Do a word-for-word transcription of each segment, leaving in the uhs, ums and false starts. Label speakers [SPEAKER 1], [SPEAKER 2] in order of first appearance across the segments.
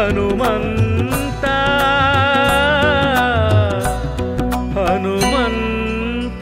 [SPEAKER 1] హనుమంత హనుమంత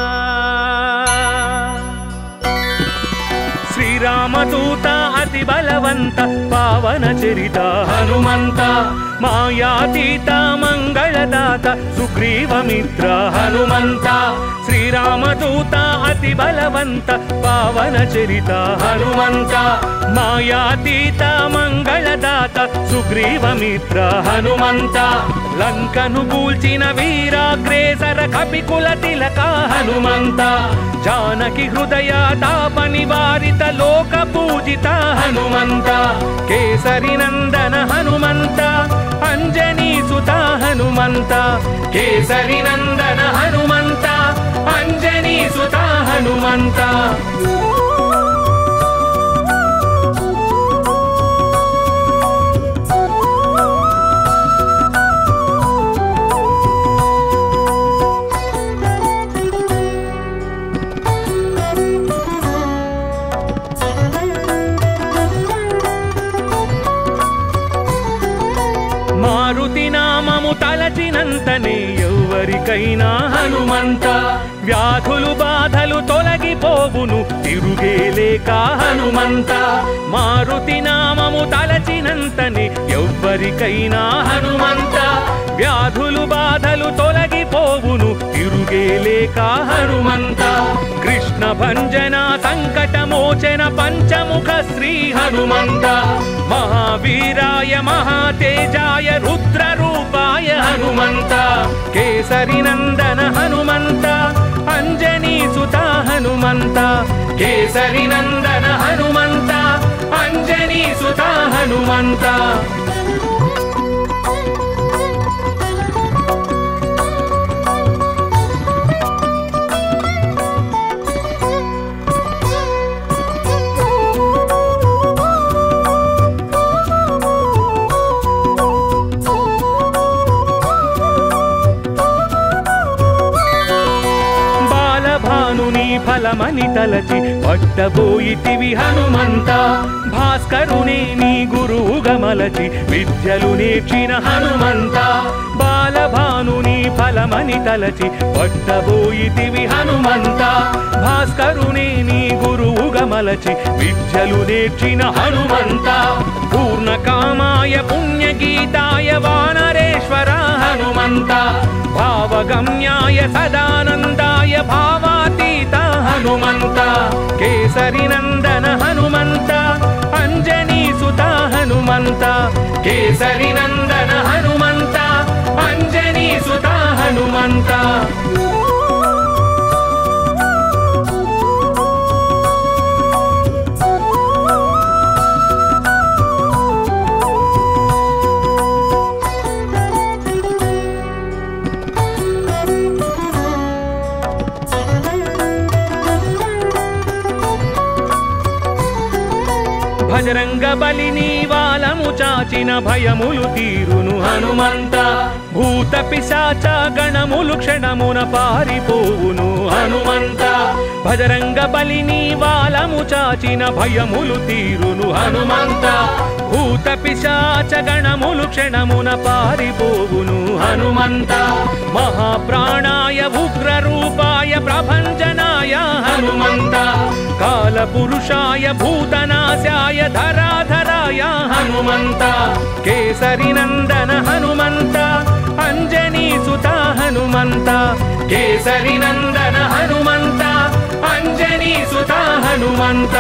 [SPEAKER 1] శ్రీరామదూత అతి బలవంత పావన చరిత హనుమంత మాయాతీత మంగళదాత సుగ్రీవమిత్ర హనుమంత శ్రీరామదూత అతి బలవంత పావన చరిత హనుమంత మాయాతీత మంగళదాత సుగ్రీవమిత్ర హనుమంత లంకను కూల్చిన వీరాగ్రేసర కపికుల తిలక హనుమంత జానకి హృదయ తాప నివారిత లోక పూజిత హనుమంత కేసరి నందన హనుమంత అంజనీ సుత హనుమంత కేసరి నందన హనుమంత అంజనీ సుత హనుమంత మారుతి నామము తలచినంతనే ఎవరికైనా హనుమంత వ్యాధులు బాధలు తొలగిపోవును తిరుగేలేక హనుమంత మారుతి నామము తలచినంతనే ఎవరికైనా హనుమంత వ్యాధులు బాధలు తొలగిపోవును తిరుగేలేక హనుమంత కృష్ణ భంజన సంకటమోచన పంచముఖ శ్రీ హనుమంత మహావీరాయ మహాతేజాయ రుద్ర రూపాయ హనుమంత కేసరి నందన హనుమంత అంజనీ సుత హనుమంత కేసరి నందన హనుమంత అంజనీ సుత హనుమంత ఫలమని తలచి పట్టబోయితివి హనుమంత భాస్కరునే నీ గురువుగా మలచి విద్యలు నేర్చిన హనుమంత బాలభానుని ఫలమని తలచి పట్టబోయితివి హనుమంత భాస్కరునే నీ గురువుగా మలచి విద్యలు నేర్చిన హనుమంత పూర్ణకామాయ పుణ్యగీతాయ వానరేశ్వర హనుమంత భావగమ్యాయ సదానందాయ భావాతీత హనుమంత కేసరి నందన హనుమంత అంజనీ సుత హనుమంత కేసరి నందన హనుమంత అంజనీ సుత హనుమంత భజరంగ బలిని వాలము చాచిన భయములు తీరును హనుమంత భూత పిశాచ గణములు క్షణమున పారిపోవును హనుమంత భజరంగ బలిని వాలము చాచిన భయములు తీరును హనుమంత భూత పిశాచ గణములు క్షణమున పారిపోవును హనుమంత మహాప్రాణాయ ఉగ్ర రూపాయ ప్రభంజనాయ హనుమంత కాల పురుషాయ భూతనాశాయ ధరాధరాయ హనుమంత కేసరి నందన హనుమంత అంజనీ సుత హనుమంత కేసరి నందన హనుమంత అంజనీ సుత హనుమంత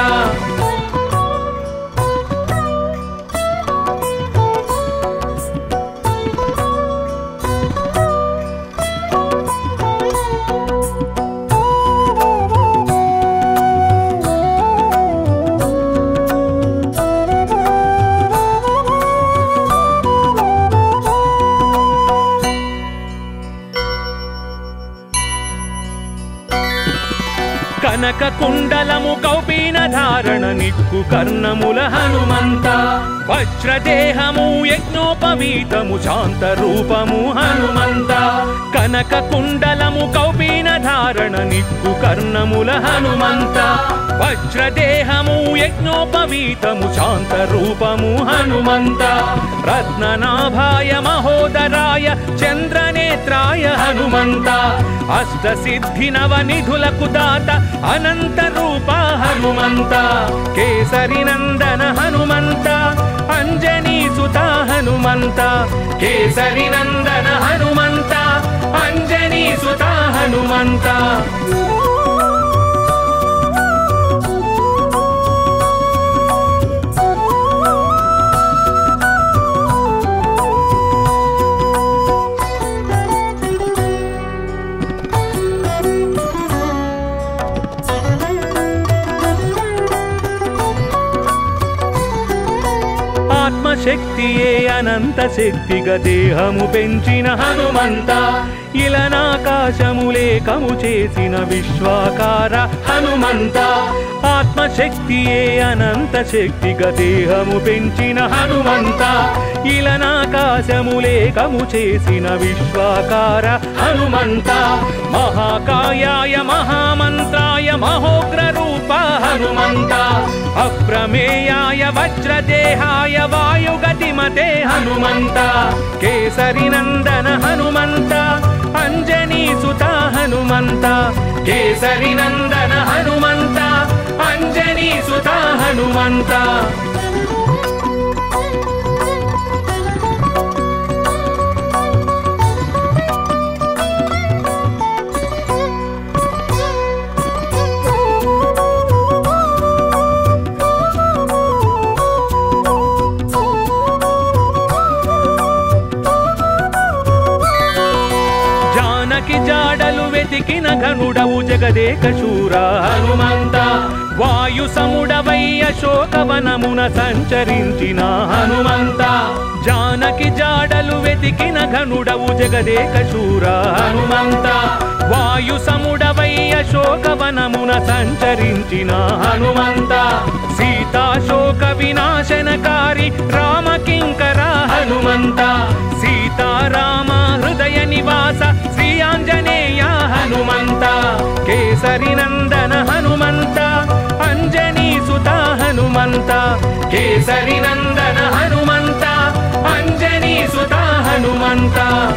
[SPEAKER 1] కనక కుండలము కౌపీన ధారణ నిక్కు కర్ణముల హనుమంత వజ్రదేహము యజ్ఞోపవీతము శాంత రూపము హనుమంత కనక కుండలము కౌపీన ధారణ నిక్కు కర్ణముల హనుమంత వజ్రదేహము యజ్ఞోపవీతము శాంత రూపము హనుమంత రత్ననాభాయ మహోదరాయ చంద్రనేత్రాయ హనుమంత అష్టసిద్ధి నవనిధులకు దాత అనంత రూప హనుమంత కేసరి నందన హనుమంత అంజనీ సుత హనుమంత కేసరి నందన హనుమంత అంజనీ సుత హనుమంత ఆత్మశక్తియే అనంత శక్తిగా దేహము పెంచిన హనుమంత ఇలనాకాశము లేఖము చేసిన విశ్వాకార హనుమంత ఆత్మశక్తియే అనంత శక్తిగా దేహము పెంచిన హనుమంత ఇలనాకాశము లేఖము చేసిన విశ్వాకార హనుమంత మహాకాయాయ మహామంత్రాయ మహోగ్ర రూప హనుమంత అప్రమేయాయ వజ్రదేహాయ వాయుగతిమతే హనుమంత కేసరి నందన హనుమంత అంజనీ సుత హనుమంత కేసరి నందన హనుమంత అంజనీ సుత హనుమంత జాడలు వెతికిన ఘనుడవు జగదేక శూర హనుమంత వాయు సముడవై అశోకవనమున సంచరించిన హనుమంత జానకి జాడలు వెతికిన ఘనుడవు జగదేక శూర హనుమంత వాయు సముడవై అశోకవనమున సంచరించిన హనుమంత సీతాశోక వినాశనకారి రామకింకర హనుమంత సీతారామ హృదయ నివాస శ్రీ ఆంజనేయ హనుమంత కేసరి నందన హనుమంత అంజనీ సుత హనుమంత కేసరి నందన హనుమంత అంజనీ సుత హనుమంత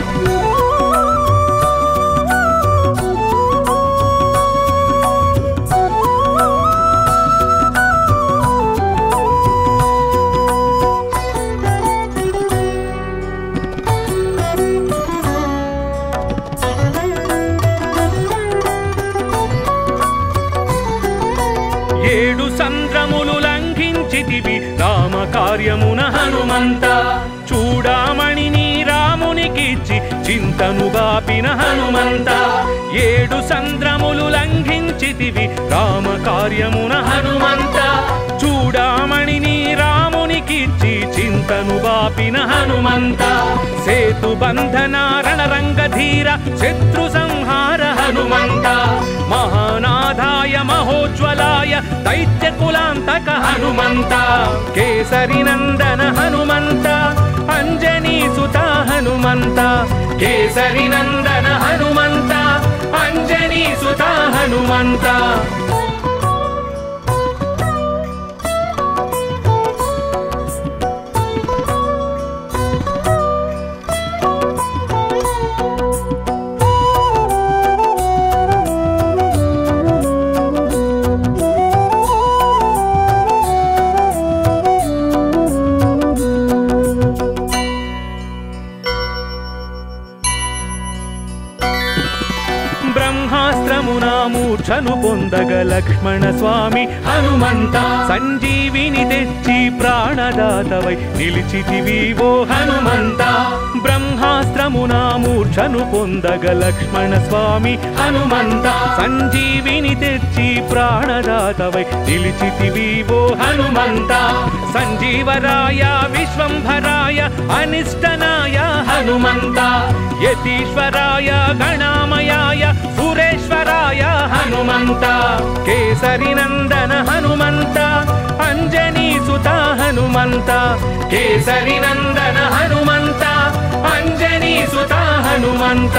[SPEAKER 1] ఏడు సంద్రములు లంఘించితివి రామ కార్యమున హనుమంత చూడామణిని రామునికిచ్చి చింతను బాపిన హనుమంత ఏడు సంద్రములు లంఘించితివి రామ కార్యమున హనుమంత చూడామణిని రామునికిచ్చి చింతను బాపిన హనుమంత సేతు బంధన రణరంగధీర శత్రు సంహార హనుమంత మహానాథాయ మహోజ్వలాయ దైత్య కులాంతక హనుమంత కేసరి నందన హనుమంత అంజనీ సుత హనుమంత కేసరి నందన హనుమంత అంజనీ సుత హనుమంత బ్రహ్మాస్త్రమునా మూర్ఛను పొందగ లక్ష్మణ స్వామి హనుమంత సంజీవిని తెచ్చి ప్రాణదాతవై నిలిచితివి ఓ హనుమంత బ్రహ్మాస్త్రమునా మూర్ఛను పొందగ లక్ష్మణ స్వామి హనుమంత సంజీవిని తెచ్చి ప్రాణదాతవై నిలిచితివి ఓ హనుమంత సంజీవరాయ విశ్వంభరాయ అనిష్టనాయ హనుమంత యతీశ్వరాయ గణామయాయ సురేశ్వరాయ హనుమంత కేసరి నందన హనుమంత అంజ అంజనీ సుత హనుమంత కేసరి నందన హనుమంత అంజనీ సుత హనుమంత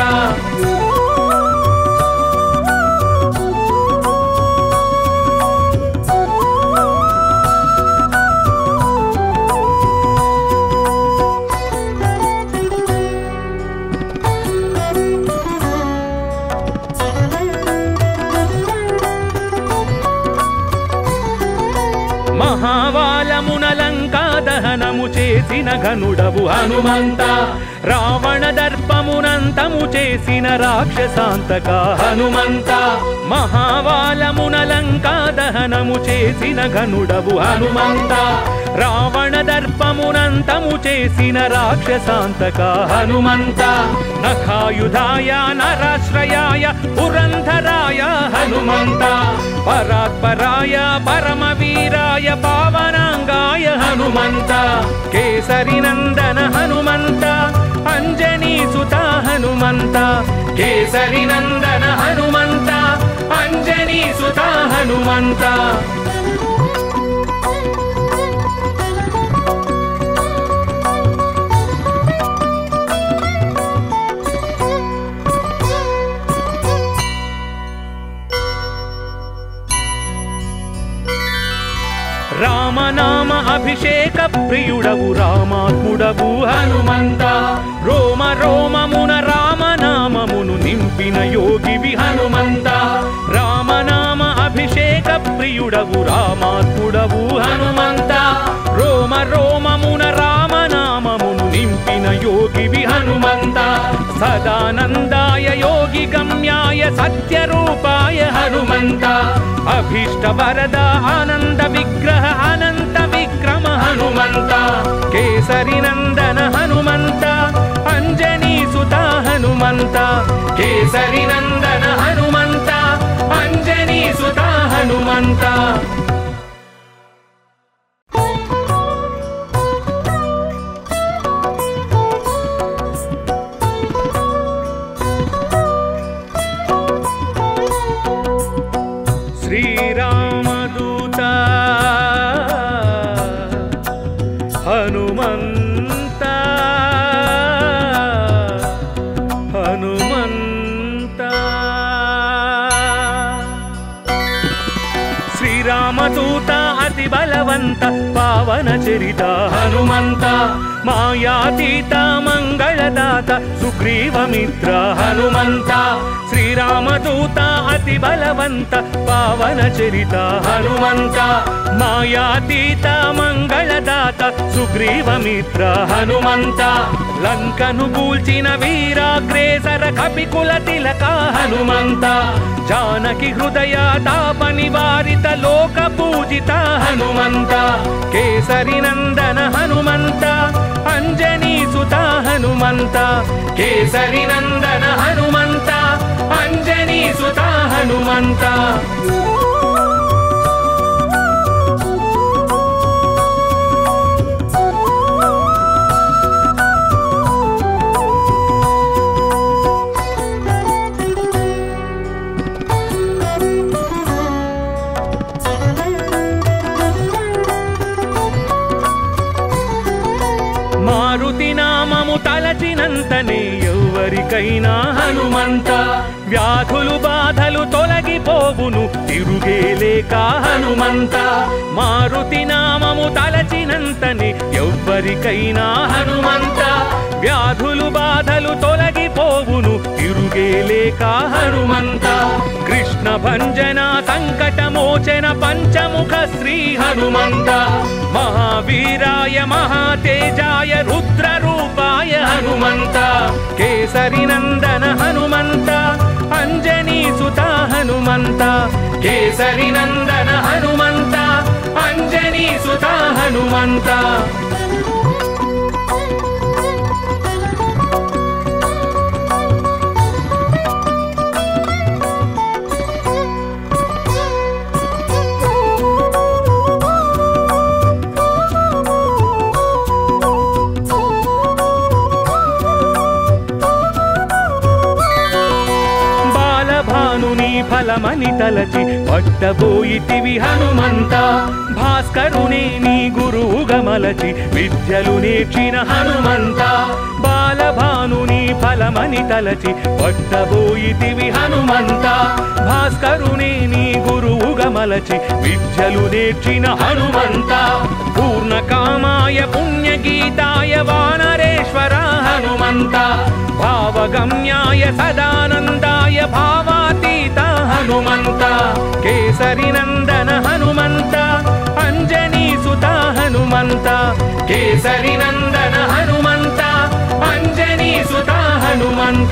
[SPEAKER 1] మహావాలమునలంకా దహనము చేసిన ఘనుడవు హనుమంత రావణ దర్పమునంతము చేసిన రాక్షసాంతక హనుమంత మహావాలమునలంకా దహనము చేసిన ఘనుడవు హనుమంత రావణ దర్పమునంతము చేసిన రాక్షసాంతక హనుమంత నఖాయుధాయ నరాశ్రయాయ పురంధరాయ హనుమంత పరాత్పరాయ పరమవీరాయ పావనాంగాయ హనుమంత కేసరి నందన హనుమంత అంజనీ సుత హనుమంత కేసరి నందన హనుమంత అంజనీ సుత హనుమంత రామనామ అభిషేక ప్రియుడవు రామాత్ముడవు హనుమంత రోమ రోమమున రామనామమును నింపిన యోగివి హనుమంత రామనామ అభిషేక ప్రియుడవు రామాత్ముడవు హనుమంత రోమ రోమమున రామనామమును నింపిన యోగివి హనుమంత సదానందాయ యోగి గమ్యాయ సత్యరూపాయ హనుమంత అభీష్ట వరద ఆనంద విగ్రహ అనంత విక్రమ హనుమంత కేసరి నందన హనుమంత అంజనీ సుత హనుమంత కేసరి నందన హనుమంత అంజనీ సుత హనుమంత శ్రీరామదూత హనుమంత హనుమంత శ్రీరామదూత అతి బలవంత పావన చరిత హనుమంత మాయాతీత మంగళదాత సుగ్రీవమిత్ర హనుమంత శ్రీరామదూత అతి బలవంత పావన చరిత హనుమంత మాయాతీత మంగళదాత సుగ్రీవమిత్ర హనుమంత లంకను కూల్చిన వీరాగ్రేసర కపికుల తిలక హనుమంత జానకి హృదయ తాప నివారిత లోక పూజిత హనుమంత కేసరి నందన హనుమంత అంజనీ సుత హనుమంత కేసరి నందన హనుమంత అంజనీ సుత హనుమంత మారుతి నామము తలచినంతనే ఎవరికైనా హనుమంత వ్యాధులు బాధలు తొలగిపోవును తిరుగేలేక హనుమంత మారుతి నామము తలచినంతనే ఎవ్వరికైనా హనుమంత వ్యాధులు బాధలు తొలగిపోవును తిరుగేలేక హనుమంత కృష్ణ భంజన సంకటమోచన పంచముఖ శ్రీ హనుమంత మహావీరాయ మహాతేజాయ రుద్ర రూపాయ హనుమంత కేసరి నందన హనుమంత అంజనీ సుత హనుమంత కేసరి నందన హనుమంత అంజనీ సుత హనుమంత ఫలమని తలచి పట్టబోయితివి హనుమంత భాస్కరునే నీ గురువుగా మలచి విద్యలు నేర్చిన హనుమంత బాలభానుని ఫలమని తలచి పట్టబోయితివి హనుమంత భాస్కరునే నీ గురువుగా మలచి విద్యలు నేర్చిన హనుమంత పూర్ణకామాయ పుణ్యగీతాయ వానరేశ్వర హనుమంత భావగమ్యాయ సదానందాయ భావాతీత హనుమంత కేసరి నందన హనుమంత అంజనీ సుత హనుమంత కేసరి నందన హనుమంత అంజనీ సుత హనుమంత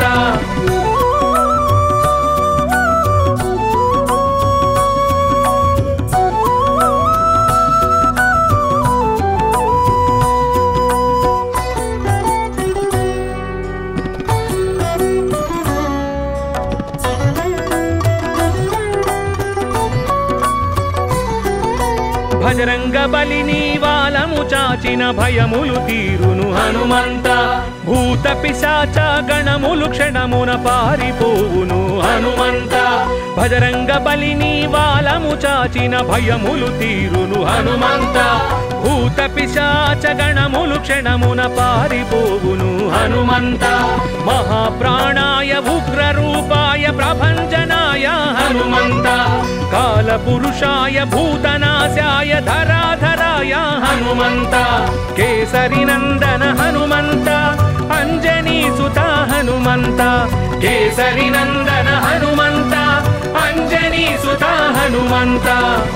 [SPEAKER 1] భజరంగ బలిని వాలము చాచిన భయములు తీరును హనుమంత భూత పిశాచ గణములు క్షణమున పారిపోవును హనుమంత భజరంగ బలిని వాలము చాచిన భయములు తీరును హనుమంత భూత పిశాచ గణములు క్షణమున పారిపోవును హనుమంత మహాప్రాణాయ ఉగ్ర రూపాయ ప్రభంజనాయ హనుమంత కాల పురుషాయ భూతనాశాయ ధరాధరాయ హనుమంత కేసరి నందన హనుమంత అంజనీ సుత హనుమంత కేసరి నందన హనుమంత అంజనీ సుత హనుమంత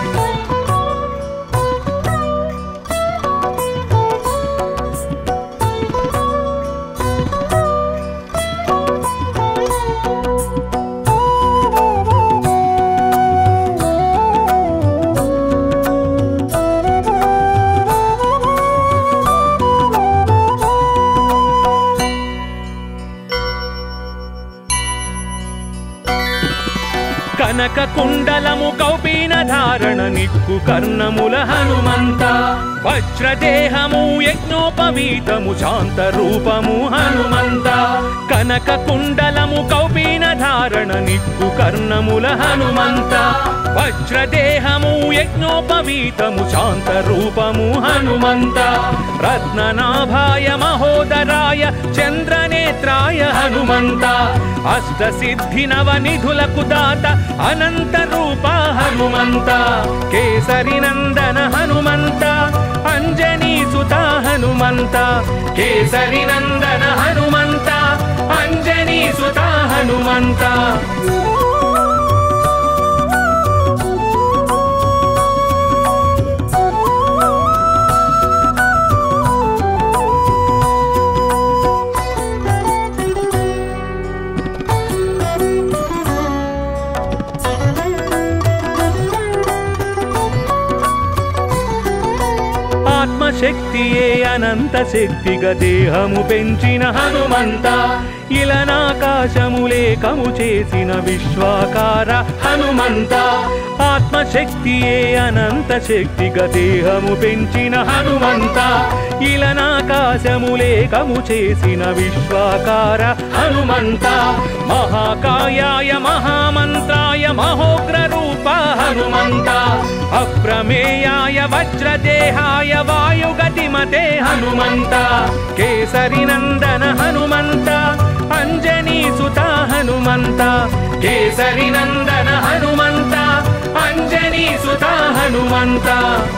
[SPEAKER 1] కనక కుండలము కౌపీన ధారణ నిక్కు కర్ణముల హనుమంత వజ్రదేహము యజ్ఞోపవీతము శాంత రూపము హనుమంత కనక కుండలము కౌపీన ధారణ నిక్కు కర్ణముల హనుమంత వజ్రదేహము యజ్ఞోపవీతము శాంత రూపము హనుమంత రత్ననాభాయ మహోదరాయ చంద్రనేత్రాయ హనుమంత అష్ట సిద్ధి నవ నిధులకు దాత అనంత రూప హనుమంత కేసరి నందన హనుమంత అంజనీ సుత హనుమంత కేసరి నందన హనుమంత అంజనీ సుత హనుమంత ఆత్మశక్తియే అనంత శక్తిగా దేహము పెంచిన హనుమంత ఇలనాకాశము లేఖము చేసిన విశ్వాకార హనుమంత ఆత్మశక్తియే అనంత శక్తిగా దేహము పెంచిన హనుమంత ఇలనాకాశము లేఖము చేసిన విశ్వాకార హనుమంత మహాకాయాయ మహామంత్రాయ మహోగ్ర రూప హనుమంత అప్రమేయాయ వజ్రదేహాయ వాయుగతిమతే హనుమంత కేసరి నందన హనుమంత అంజనీ సుత హనుమంత కేసరి నందన హనుమంత అంజనీ సుత హనుమంత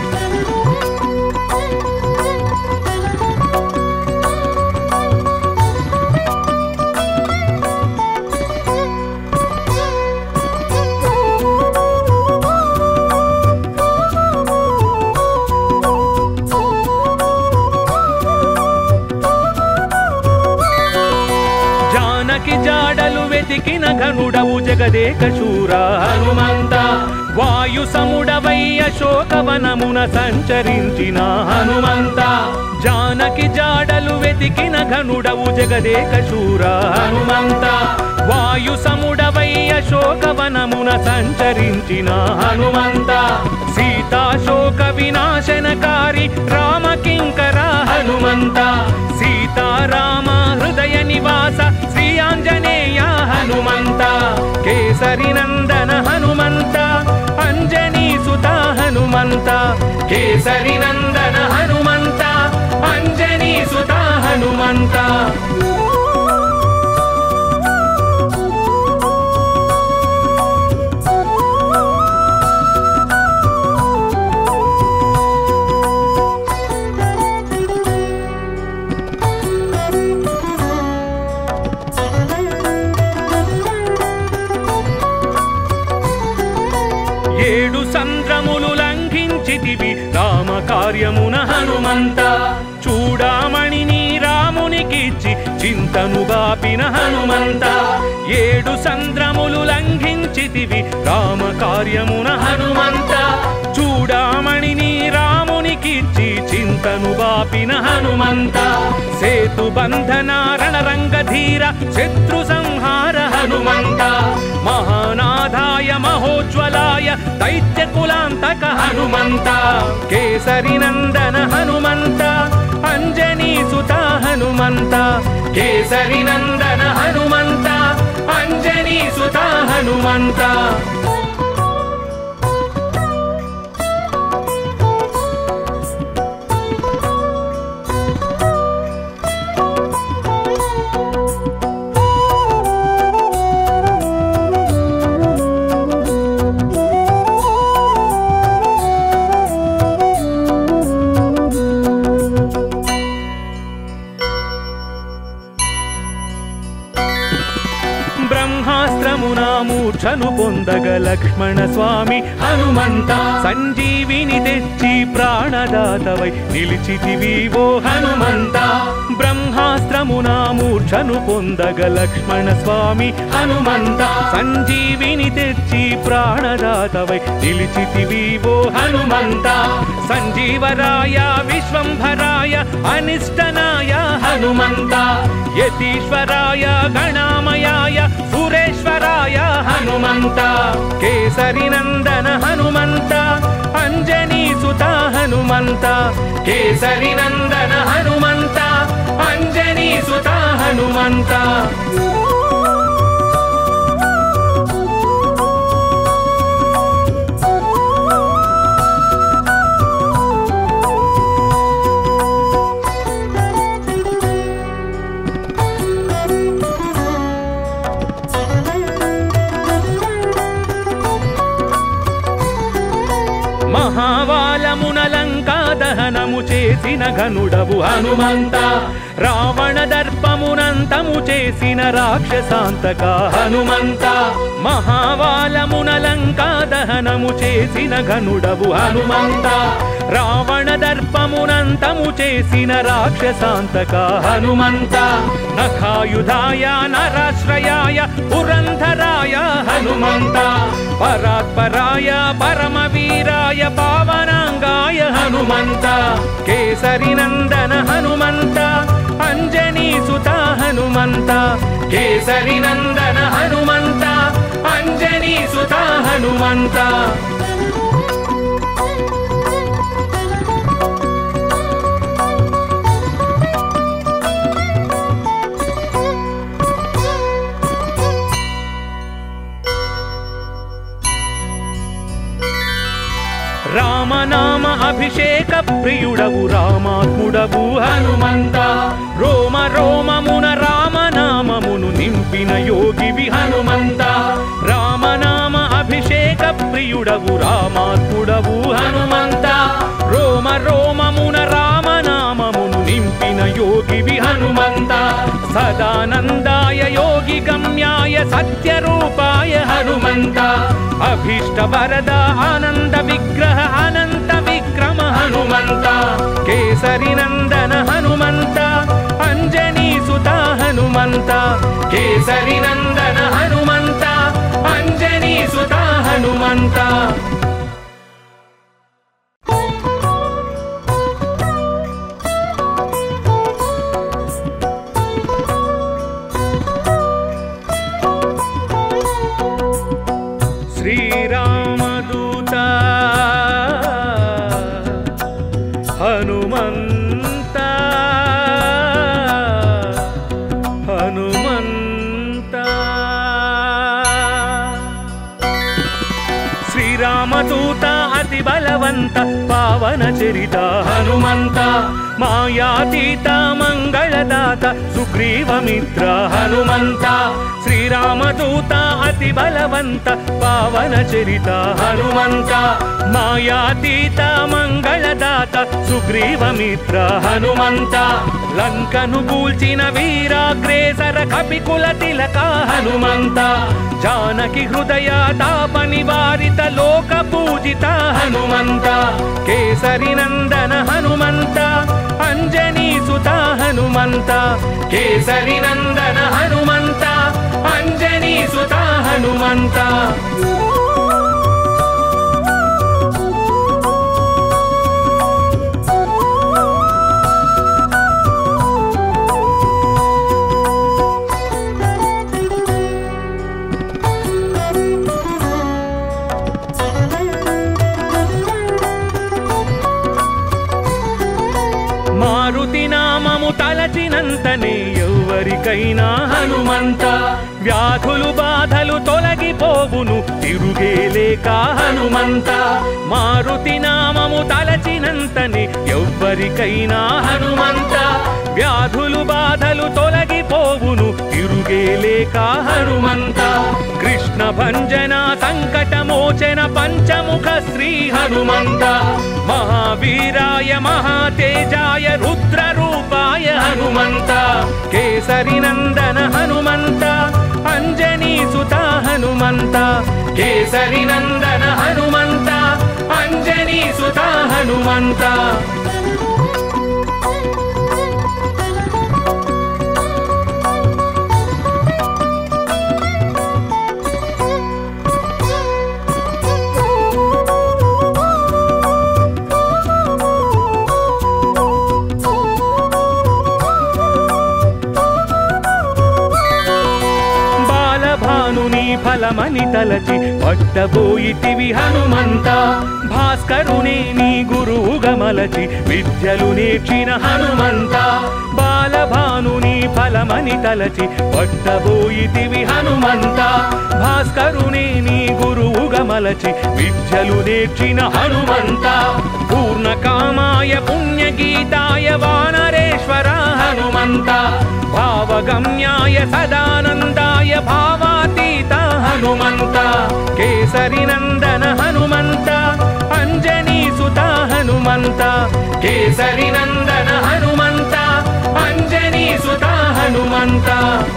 [SPEAKER 1] జాడలు వెతికిన ఘనుడవు జగదేక శూర హనుమంత వాయు సముడవై అశోకవనమున సంచరించిన హనుమంత జానకి జాడలు వెతికిన ఘనుడవు జగదేక శూర హనుమంత వాయు సముడవై అశోకవనమున సంచరించిన హనుమంత సీతాశోక వినాశనకారి రామకింకర హనుమంత సీతారామ హృదయ నివాస శ్రీ ఆంజనేయ హనుమంత కేసరి నందన హనుమంత కేసరి నందన హనుమంత అంజనీ సుత హనుమంత ఏడు సంద్రములు లంఘించితివి రామ కార్యమున హనుమంత చూడామణిని రామునికిచ్చి చింతను బాపిన హనుమంత ఏడు సంద్రములు లంఘించితివి రామ కార్యమున హనుమంత చూడామణిని రామునికిచ్చి చింతను బాపిన హనుమంత సేతు బంధన రణరంగధీర శత్రు సంహార హనుమంత మహానాథాయ మహోజ్వలాయ దైత్య కులాంతక హనుమంత కేసరి నందన హనుమంత అంజనీ సుత హనుమంత కేసరి నందన హనుమంత అంజనీ సుత హనుమంత మూర్ఛను పొందగ లక్ష్మణ స్వామి హనుమంత సంజీవిని తెచ్చి ప్రాణదాతవై నిలిచితివి ఓ హనుమంత బ్రహ్మాస్త్రమున మూర్ఛను పొందగ లక్ష్మణ స్వామి హనుమంత సంజీవిని తెచ్చి ప్రాణదాతవై నిలిచితివి ఓ హనుమంత సంజీవరాయ విశ్వంభరాయ అనిష్టనాయ హనుమంత యతీశ్వరాయ గణామయాయ సురేశ్వరాయ హనుమంత కేసరి నందన హనుమంత అంజనీ సుత హనుమంత కేసరి నందన హనుమంత అంజనీ సుత హనుమంత మహావాలమున లంకా దహనము చేసిన ఘనుడవు హనుమంత రావణ దర్పమునంతము చేసిన రాక్షసాంతక హనుమంత మహావాలమున లంకా దహనము చేసిన ఘనుడవు హనుమంత రావణ దర్పమునంతము చేసిన రాక్షసాంతక హనుమంత నఖాయుధాయ నరాశ్రయాయ పురంధరాయ హనుమంత పరాత్పరాయ పరమవీరాయ పావనాంగాయ హనుమంత కేసరి నందన హనుమంత అంజనీ సుత హనుమంత కేసరి నందన హనుమంత అంజనీ సుత హనుమంత రామనామ అభిషేక ప్రియుడవు రామాత్ముడవు హనుమంత రోమ రోమమున రామనామమును నింపిన యోగివి హనుమంత రామనామ అభిషేక ప్రియుడవు రామాత్ముడవు హనుమంత రోమ రోమమున రామనామమును నింపిన యోగివి హనుమంత సదానందాయ యోగి గమ్యాయ సత్యరూపాయ హనుమంత అభీష్ట వరద ఆనంద విగ్రహ అనంత విక్రమ హనుమంత కేసరి నందన హనుమంత అంజనీ సుత హనుమంత కేసరి నందన హనుమంత అంజనీ సుత హనుమంత శ్రీరామదూత హనుమంత హనుమంత శ్రీరామ అతి బలవంత పావన చరిత హనుమంత మాయాతీత మంగళదాత సుగ్రీవమిత్ర హనుమంత శ్రీరామదూత అతి బలవంత పావన చరిత హనుమంత మాయాతీత మంగళదాత సుగ్రీవమిత్ర హనుమంత లంకను కూల్చిన వీరాగ్రేసర కపికుల తిలక హనుమంత జానకి హృదయ తాప నివారిత లోక పూజిత హనుమంత కేసరి నందన హనుమంత అంజనీ సుత హనుమంత కేసరి నందన హనుమంత అంజనీ సుత హనుమంత మారుతి నామము తలచినంతనే ఎవరికైనా హనుమంత వ్యాధులు బాధలు తొలగిపోవును తిరుగేలేక హనుమంత మారుతి నామము తలచినంతనే ఎవరికైనా హనుమంత వ్యాధులు బాధలు తొలగిపోవును తిరుగేలేక హనుమంత కృష్ణ భంజన సంకటమోచన పంచముఖ శ్రీ హనుమంత మహావీరాయ మహాతేజాయ రుద్ర రూపాయ హనుమంత కేసరి నందన హనుమంత అంజనీ సుత హనుమంత కేసరి నందన హనుమంత అంజనీ సుత హనుమంత ఫలమని తలచి పట్టబోయితివి హనుమంత భాస్కరునే నీ గురువుగా మలచి విద్యలు నేర్చిన హనుమంత బాలభానుని ఫలమని తలచి పట్టబోయితివి హనుమంత భాస్కరునే నీ గురువుగా మలచి విద్యలు నేర్చిన హనుమంత పూర్ణకామాయ పుణ్యగీతాయ వానరేశ్వర హనుమంత భావగమ్యాయ సదానందాయ భావాతీత హనుమంత కేసరి నందన హనుమంత అంజనీ సుత హనుమంత కేసరి నందన హనుమంత అంజనీ సుత హనుమంత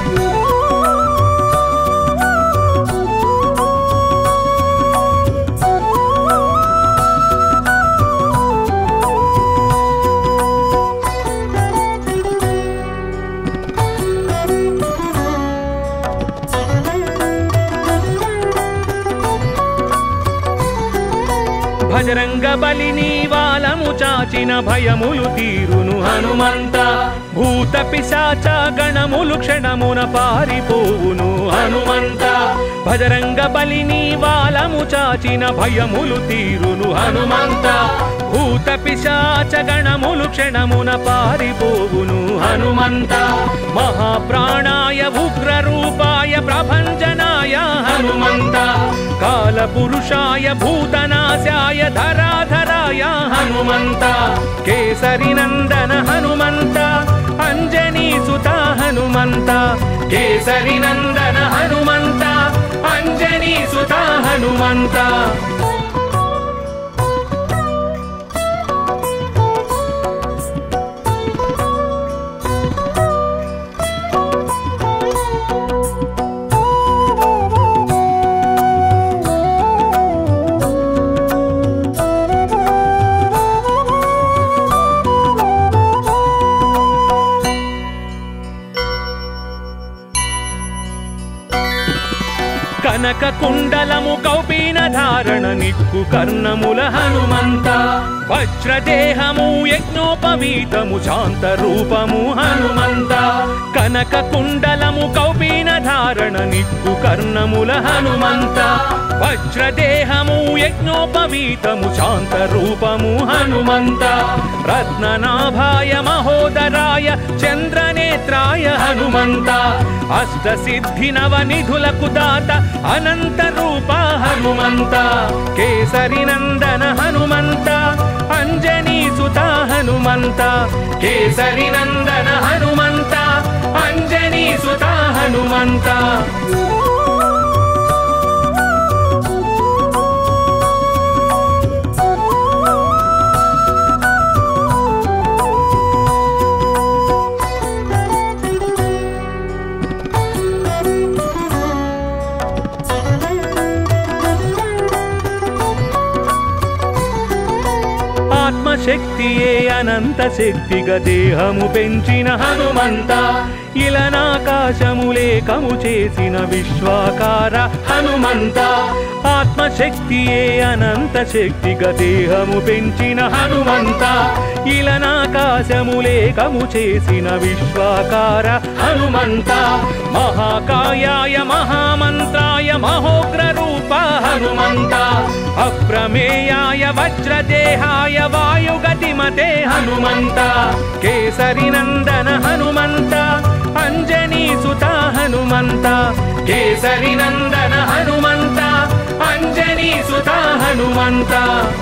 [SPEAKER 1] భజరంగ బలిని వాలము చాచిన భయములు తీరును హనుమంత భూత పిశాచ గణములు క్షణమున పారిపోవును హనుమంత భజరంగ బలిని వాలము చాచిన భయములు తీరును హనుమంత భూత పిశాచ గణములు క్షణమున పారిపోవును హనుమంత మహాప్రాణాయ ఉగ్ర రూపాయ ప్రభంజనాయ హనుమంత కాల పురుషాయ భూతనాశాయ ధరాధరాయ హనుమంత కేసరి నందన హనుమంత అంజనీ సుత హనుమంత కేసరి నందన హనుమంత అంజనీ సుత హనుమంత కనక కుండలము కౌపీన ధారణ నిక్కు కర్ణముల హనుమంత వజ్రదేహము యజ్ఞోపవీతము శాంత రూపము హనుమంత కనక కుండలము కౌపీన ధారణ నిక్కు కర్ణముల హనుమంత వజ్రదేహము యజ్ఞోపవీతము శాంత రూపము హనుమంత రత్ననాభాయ మహోదరాయ చంద్రనే నేత్రాయ హనుమంత అష్టసిద్ధి నవనిధులకు దాత అనంత రూప హనుమంత కేసరి నందన హనుమంత అంజనీ సుత హనుమంత కేసరి నందన హనుమంత అంజనీ సుత హనుమంత ఆత్మశక్తియే అనంత శక్తిగా దేహము పెంచిన హనుమంత ఇలనాకాశము లేఖము చేసిన విశ్వాకార హనుమంత ఆత్మశక్తియే అనంత శక్తిగా దేహము పెంచిన హనుమంత ఇలనాకాశము లేఖము చేసిన విశ్వాకార హనుమంత మహాకాయాయ మహామంత్రాయ మహోగ్ర రూప హనుమంత అప్రమేయాయ వజ్రదేహాయ వాయుగతిమతే హనుమంత కేసరి నందన హనుమంత అంజనీ సుత హనుమంత కేసరి నందన హనుమంత అంజనీ సుత హనుమంత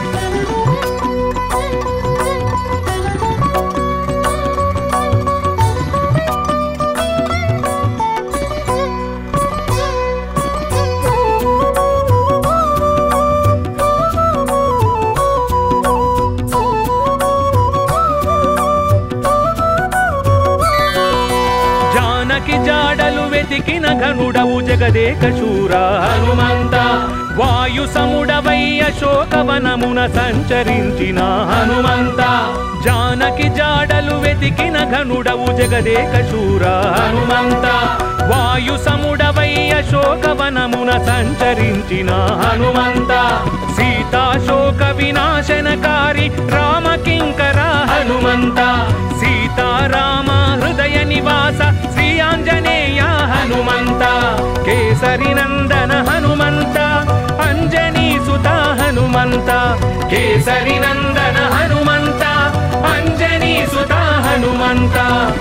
[SPEAKER 1] జాడలు వెతికిన ఘనుడవు జగదేక శూర హనుమంత వాయు సముడవై అశోకవనమున సంచరించిన హనుమంత జానకి జాడలు వెతికిన ఘనుడవు జగదేక శూర హనుమంత వాయు సముడవై అశోకవనమున సంచరించిన హనుమంత సీతాశోక వినాశనకారి రామకింకర హనుమంత సీతారామ హృదయ నివాస శ్రీ ఆంజనేయ హనుమంత కేసరి నందన హనుమంత అంజనీ సుత హనుమంత కేసరి నందన హనుమంత అంజనీ సుత హనుమంత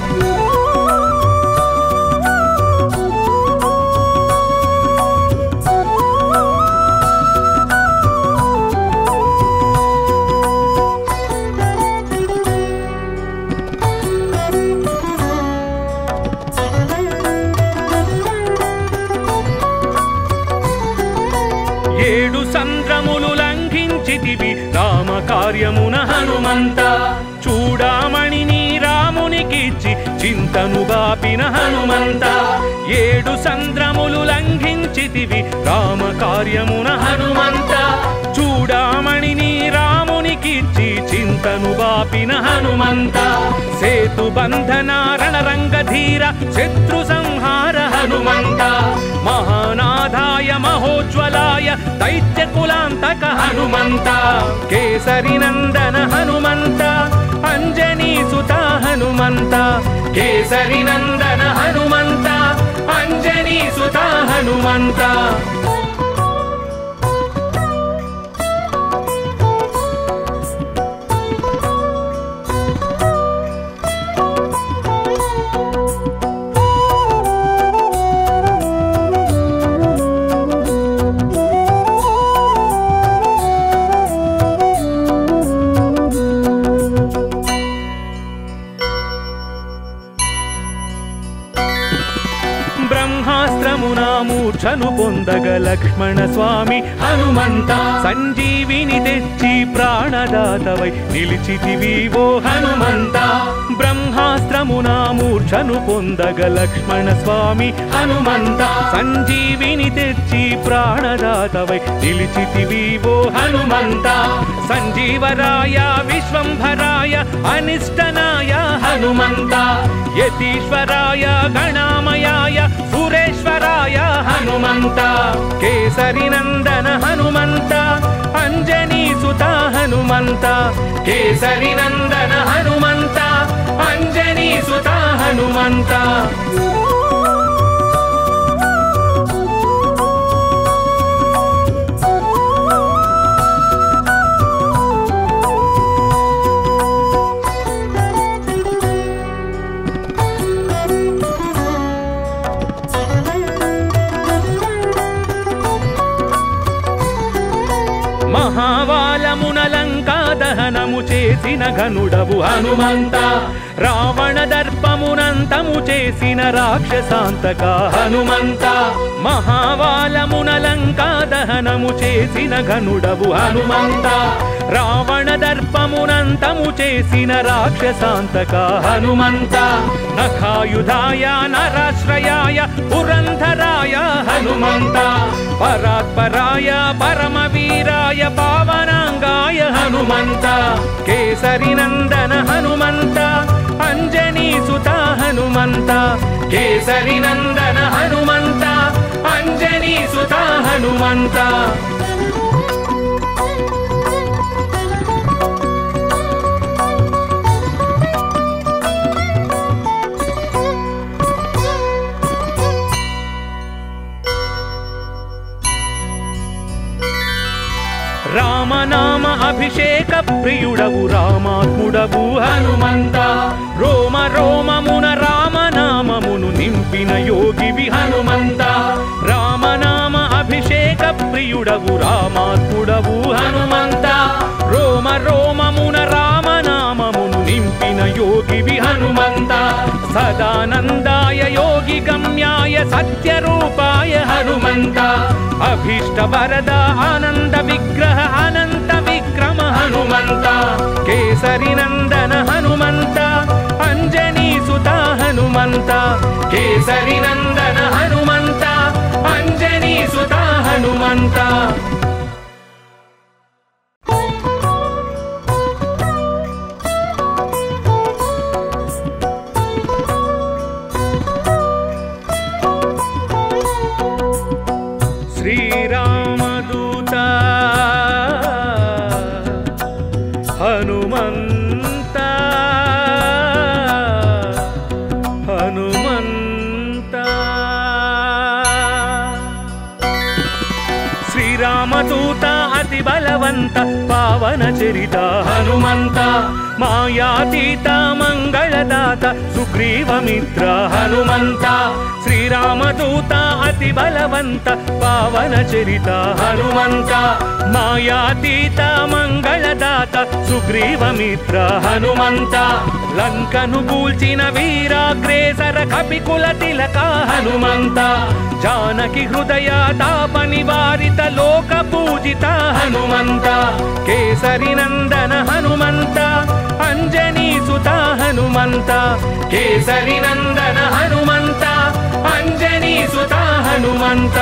[SPEAKER 1] ఏడు సంద్రములు లంఘించితివి రామ కార్యమున హనుమంత చూడామణిని రామునికిచ్చి చింతను బాపిన హనుమంత ఏడు సంద్రములు లంఘించితివి రామ కార్యమున హనుమంత చూడామణిని రామునికిచ్చి చింతను బాపిన హనుమంత సేతు బంధన రణరంగధీర శత్రు సంహార హనుమంత మహానాథాయ మహోజ్వలాయ దైత్య కులాంతక హనుమంత కేసరి నందన హనుమంత అంజనీ సుత హనుమంత కేసరి నందన హనుమంత అంజనీ సుత హనుమంత బ్రహ్మాస్త్రమునా మూర్ఛను పొందగ లక్ష్మణ స్వామి హనుమంత సంజీవిని తెచ్చి ప్రాణదాతవై నిలిచితివి ఓ హనుమంత బ్రహ్మాస్త్రమునా మూర్ఛను పొందగ లక్ష్మణ స్వామి హనుమంత సంజీవిని తెచ్చి ప్రాణదాతవై నిలిచితివి ఓ హనుమంత సంజీవరాయ విశ్వంభరాయ అనిష్టనాయ హనుమంత యతీశ్వరాయ గణామయాయ సురేశ్వరాయ హనుమంత కేసరి నందన హనుమంత అంజనీ సుత హనుమంత కేసరి నందన హనుమంత అంజనీ సుత హనుమంత చేసిన ఘనుడవు హనుమంత రావణ దర్పమునంతము చేసిన రాక్షసాంతక హనుమంత మహావాలమున లంకా దహనము చేసిన ఘనుడవు హనుమంత రావణ దర్పమునంతము చేసిన రాక్షసాంతక హనుమంత నఖాయుధాయ నరాశ్రయాయ పురంధరాయ హనుమంత పరాత్పరాయ పరమవీరాయ పావనాంగాయ హనుమంత కేసరి నందన హనుమంత అంజనీ సుత హనుమంత కేసరి నందన హనుమంత అంజనీ సుత హనుమంత రామనామ అభిషేక ప్రియుడవు రామాత్ముడవు హనుమంత రోమ రోమమున రామనామమును నింపిన యోగివి హనుమంత రామనామ అభిషేక ప్రియుడవు రామాత్ముడవు హనుమంత రోమ రోమమున రామనామమును నింపిన యోగివి హనుమంత సదానందాయ యోగి గమ్యాయ సత్యరూపాయ హనుమంత అభీష్ట వరద ఆనంద విగ్రహ అనంత విక్రమ హనుమంత కేసరి నందన హనుమంత అంజనీ సుత హనుమంత కేసరి నందన హనుమంత అంజనీ సుత హనుమంత శ్రీరామదూత హనుమంత హనుమంత శ్రీరామదూత అతి బలవంత పావన చరిత హనుమంత మాయాతీత మంగళదాత సుగ్రీవమిత్ర హనుమంత శ్రీరామదూత అతి బలవంత పావన చరిత హనుమంత మాయాతీత మంగళదాత సుగ్రీవమిత్ర హనుమంత లంకను కూల్చిన వీరాగ్రేసర కపికుల తిలక హనుమంత జానకి హృదయ తాప నివారిత లోక పూజిత హనుమంత కేసరి నందన హనుమంత అంజనీ సుత హనుమంత కేసరి నందన హనుమంత అంజనీ సుత హనుమంత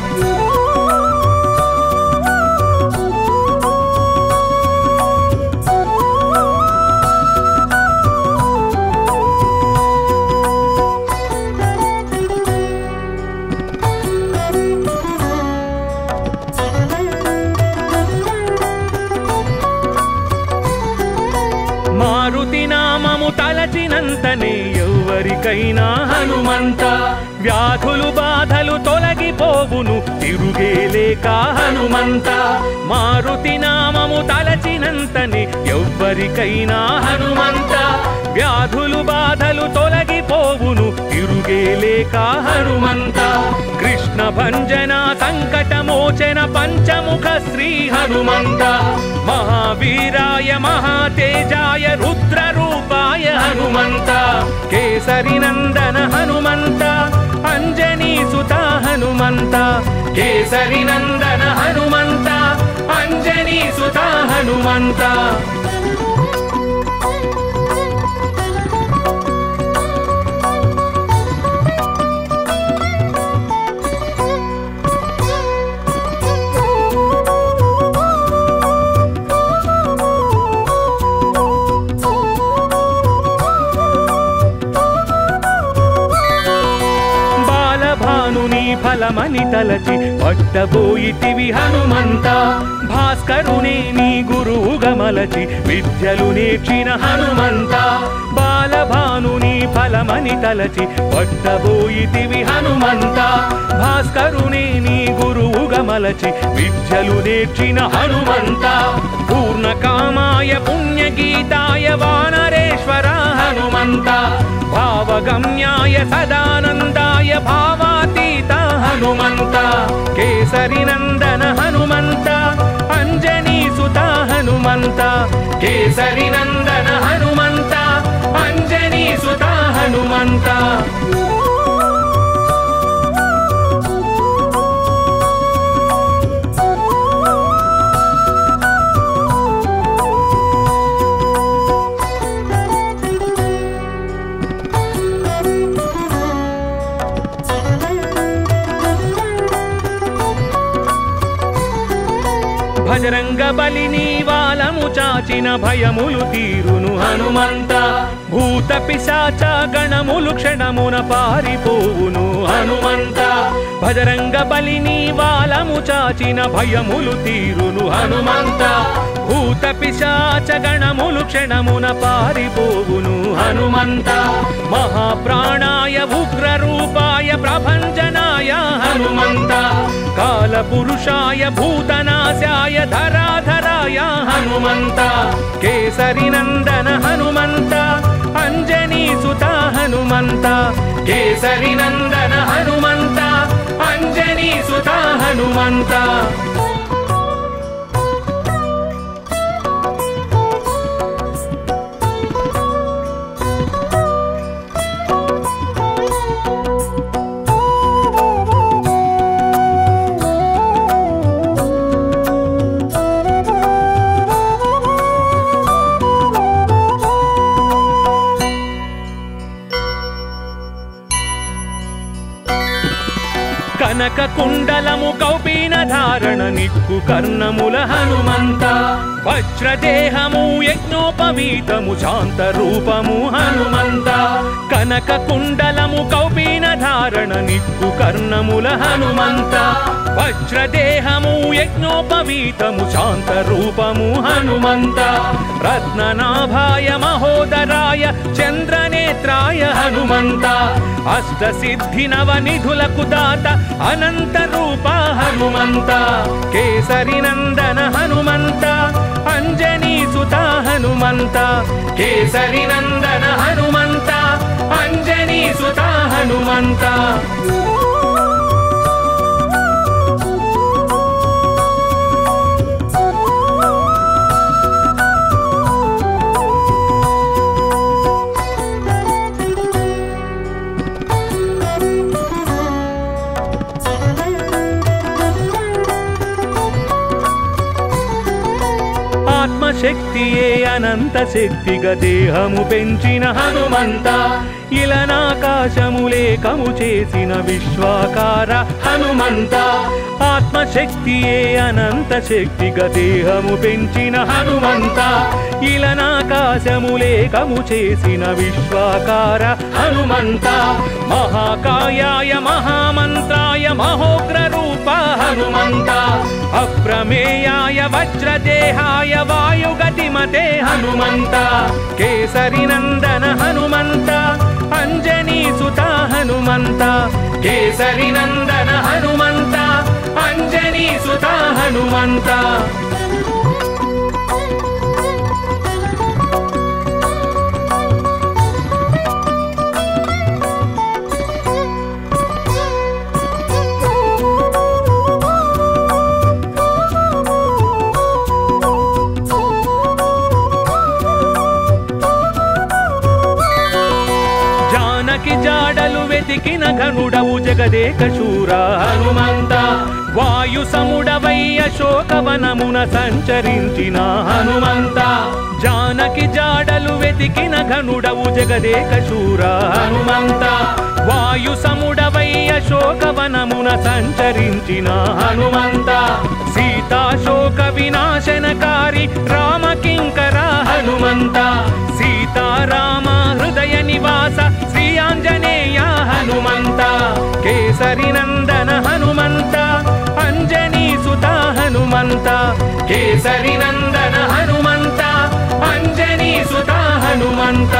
[SPEAKER 1] మారుతి నామము తలచినంతనే ఎవరికైనా హనుమంత వ్యాధులు బాధలు తొలగిపోవును తిరుగేలేక హనుమంత మారుతి నామము తలచినంతనే ఎవ్వరికైనా హనుమంత వ్యాధులు బాధలు తొలగిపోవును తిరుగేలేక హనుమంత కృష్ణ భంజన సంకటమోచన పంచముఖ శ్రీ హనుమంత మహావీరాయ మహాతేజాయ రుద్ర రూపాయ హనుమంత కేసరి నందన హనుమంత అంజనీ సుత హనుమంత కేసరి నందన హనుమంత అంజనీ సుత హనుమంత ఫలమని తలచి పట్టబోయితివి హనుమంత భాస్కరునే నీ గురువుగా మలచి విద్యలు నేర్చిన హనుమంత బాలభానుని ఫలమని తలచి పట్టబోయితివి హనుమంత భాస్కరునే నీ గురువుగా మలచి విద్యలు నేర్చిన హనుమంత పూర్ణకామాయ పుణ్యగీతాయ వానరేశ్వర హనుమంత భావగమ్యాయ సదానందాయ భావాతీత హనుమంత కేసరి నందన హనుమంత అంజనీ సుత హనుమంత హనుమంత కేసరి నందన హనుమంత అంజనీ సుత హనుమంత భజరంగ బలిని వాలము చాచిన భయములు తీరును హనుమంత భూత పిశాచ గణములు క్షణమున పారిపోవును హనుమంత భజరంగ బలిని వాలము చాచిన భయములు తీరును హనుమంత భూత పిశాచ గణములు క్షణమున పారిపోవును హనుమంత మహాప్రాణాయ ఉగ్ర రూపాయ ప్రభంజనాయ హనుమంత కాల పురుషాయ భూతనాశాయ ధరాధరాయ హనుమంత కేసరి నందన హనుమంత అంజనీ సుత హనుమంత కేసరి నందన హనుమంత అంజనీ సుత హనుమంత కనక కుండలము కౌపీన ధారణ నిక్కు కర్ణముల హనుమంత వజ్రదేహము యజ్ఞోపవీతము శాంత రూపము హనుమంత కనక కుండలము కౌపీన ధారణ నిక్కు కర్ణముల హనుమంత వజ్రదేహము యజ్ఞోపవీతము శాంత రూపము హనుమంత రత్ననాభాయ మహోదరాయ చంద్రనేత్రాయ హనుమంత అష్ట సిద్ధి నవ నిధులకు దాత అనంత రూప హనుమంత కేసరి నందన హనుమంత అంజనీ సుత హనుమంత కేసరి నందన హనుమంత అంజనీ సుత హనుమంత ఆత్మశక్తియే అనంత శక్తిగా దేహము పెంచిన హనుమంత ఇలనాకాశము లేఖము చేసిన విశ్వాకార హనుమంత ఆత్మశక్తియే అనంత శక్తిగా దేహము పెంచిన హనుమంత ఇలనాకాశము లేఖము చేసిన విశ్వాకార హనుమంత మహాకాయాయ మహామంత్రాయ మహోగ్ర రూప హనుమంత అప్రమేయాయ వజ్రదేహాయ వాయుగతిమతే హనుమంత కేసరి నందన హనుమంత అంజనీ సుత హనుమంత కేసరి నందన హనుమంత అంజనీ సుత హనుమంత జాడలు వెతికిన ఘనుడవు జగదేక శూర హనుమంత వాయు సముడవై అశోకవనమున సంచరించిన హనుమంత జానకి జాడలు వెతికిన ఘనుడవు జగదేక శూర హనుమంత వాయు సముడవై అశోకవనమున సంచరించిన హనుమంత సీతాశోక వినాశనకారి రామకింకర హనుమంత సీతారామ హృదయ నివాస శ్రీ ఆంజనేయ హనుమంత కేసరి నందన హనుమంత అంజనీ సుత హనుమంత కేసరి నందన హనుమంత అంజనీ సుత హనుమంత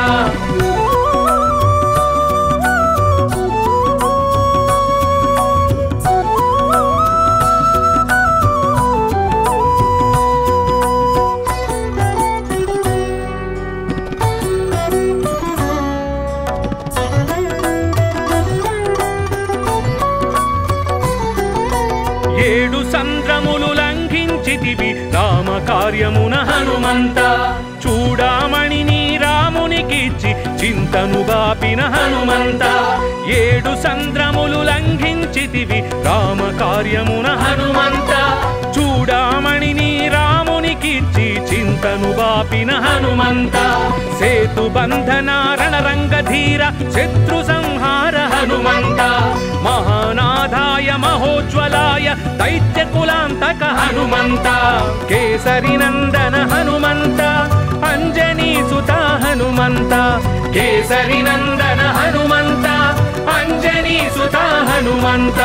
[SPEAKER 1] ఏడు సంద్రములు లంఘించితివి రామ కార్యమున హనుమంత చూడామణిని రామునికిచ్చి చింతను బాపిన హనుమంత ఏడు సంద్రములు లంఘించితివి రామ కార్యమున హనుమంత చూడామణిని రామునికిచ్చి చింతను బాపిన హనుమంత సేతు బంధన రణరంగధీర శత్రు సంహార హనుమంత మహానాథాయ మహోజ్వలాయ దైత్య కులాంతక హనుమంత కేసరి నందన హనుమంత అంజనీ సుత హనుమంత కేసరి నందన హనుమంత అంజనీ సుత హనుమంత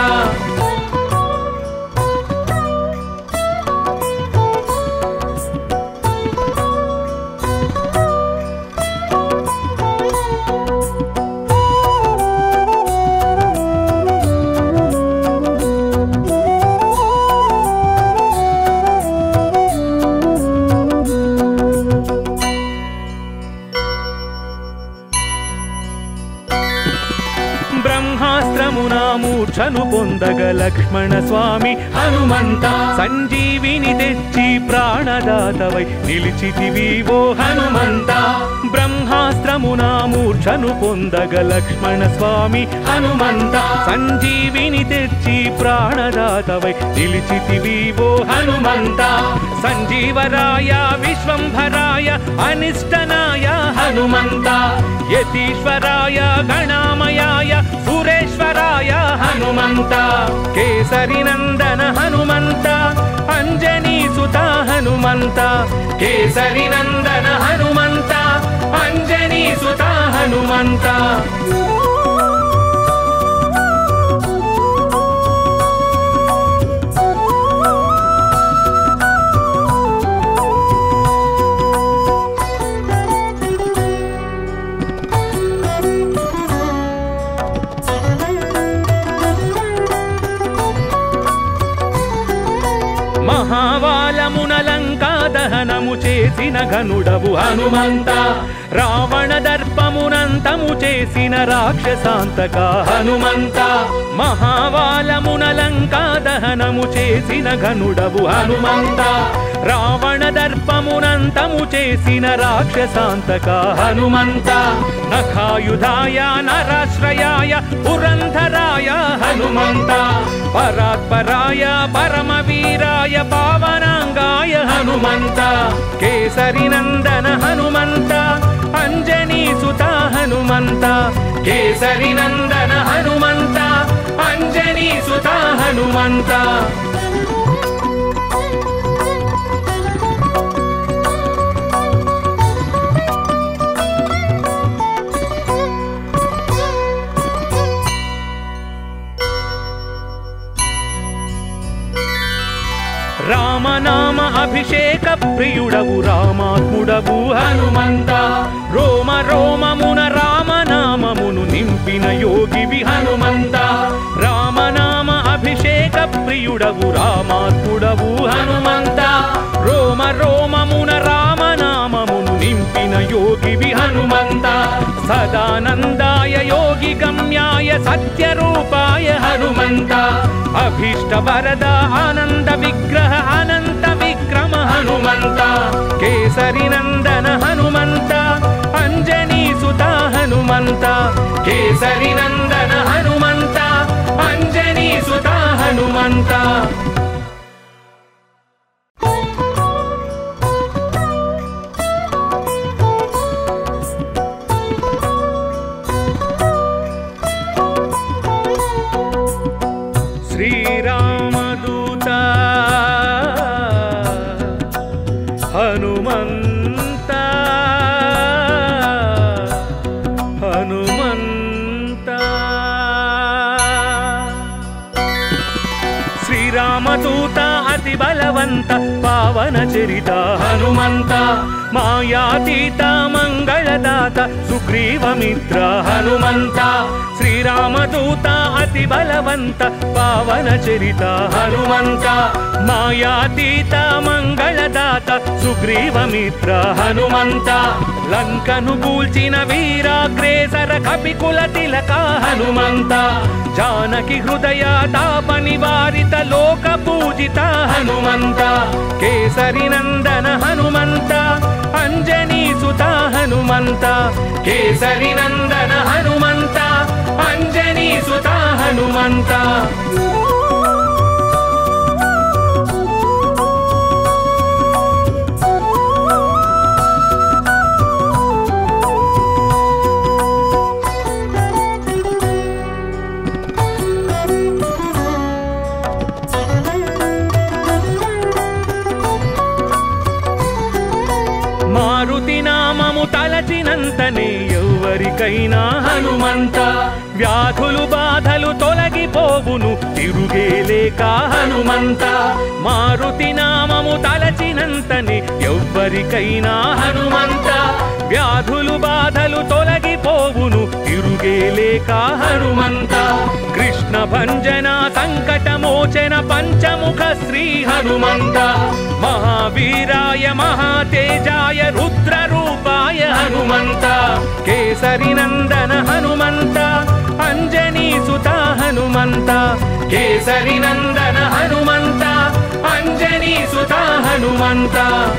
[SPEAKER 1] మూర్ఛను పొందగ లక్ష్మణ స్వామి హనుమంత సంజీవిని తెచ్చి ప్రాణదాతవై నిలిచితివి ఓ హనుమంత బ్రహ్మాస్త్రమున మూర్ఛను పొందగ లక్ష్మణ స్వామి హనుమంత సంజీవిని తెచ్చి ప్రాణదాతవై నిలిచితివి ఓ హనుమంత సంజీవరాయ విశ్వంభరాయ అనిష్టనాయ హనుమంత యతీశ్వరాయ గణామయాయ సురేశ్వరాయ హనుమంత కేసరి నందన హనుమంత అంజనీ సుత హనుమంత కేసరి నందన హనుమంత అంజనీ సుత హనుమంత మహావాలమున లంకా దహనము చేసిన ఘనుడవు హనుమంత రావణ దర్పమునంతము చేసిన రాక్షసాంతక హనుమంత మహావాలమున లంకా దహనము చేసిన ఘనుడవు హనుమంత రావణ దర్పమునంతము చేసిన రాక్షసాంతక హనుమంత నఖాయుధాయ నరాశ్రయాయ పురంధరాయ హనుమంత పరాత్పరాయ పరమవీరాయ పావనాంగాయ హనుమంత కేసరి నందన హనుమంత అంజనీ సుత హనుమంత కేసరి నందన హనుమంత అంజనీ సుత హనుమంత రామనామ అభిషేక ప్రియుడవు రామాత్ముడవు హనుమంత రోమ రోమమున రామనామమును నింపిన యోగివి హనుమంత రామనామ అభిషేక ప్రియుడవు రామాత్ముడవు హనుమంత రోమ రోమమున రామనామమును నింపిన యోగివి హనుమంత సదానందాయ యోగి గమ్యాయ సత్యరూపాయ హనుమంత అభీష్ట వరద ఆనంద విగ్రహ అనంత విక్రమ హనుమంత కేసరి నందన హనుమంత అంజనీ సుత హనుమంత కేసరి నందన హనుమంత అంజనీ సుత హనుమంత శ్రీరామదూత హనుమంత హనుమంత శ్రీరామదూత అతి బలవంత పావన చరిత హనుమంత మాయాతీత మంగళదాత సుగ్రీవమిత్ర హనుమంత శ్రీరామదూత అతి బలవంత పావన చరిత హనుమంత మాయాతీత మంగళదాత సుగ్రీవమిత్ర హనుమంత లంకను కూల్చిన వీరాగ్రేసర కపికుల తిలక హనుమంత జానకి హృదయ తాప నివారిత లోక పూజిత హనుమంత కేసరి నందన హనుమంత అంజనీ సుత హనుమంత కేసరి నందన హనుమంత అంజనీ సుత హనుమంత మారుతి నామము తలచినంతనే ఎవరికైనా హనుమంత వ్యాధులు బాధలు తొలగిపోవును తిరుగేలేక హనుమంత మారుతి నామము తలచినంతనే ఎవరికైనా హనుమంత వ్యాధులు బాధలు తొలగిపోవును తిరుగేలేక హనుమంత కృష్ణ భంజన సంకటమోచన పంచముఖ శ్రీ హనుమంత మహావీరాయ మహాతేజాయ రుద్ర రూపాయ హనుమంత కేసరి నందన హనుమంత అంజనీ సుత హనుమంత కేసరి నందన హనుమంత అంజనీ సుత హనుమంత